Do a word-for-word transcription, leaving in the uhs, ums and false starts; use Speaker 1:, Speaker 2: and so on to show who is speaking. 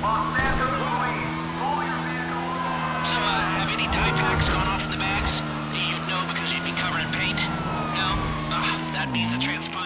Speaker 1: So, uh, have any dye packs gone off in the bags? You'd know because you'd be covered in paint? No? Ah, that means the transponder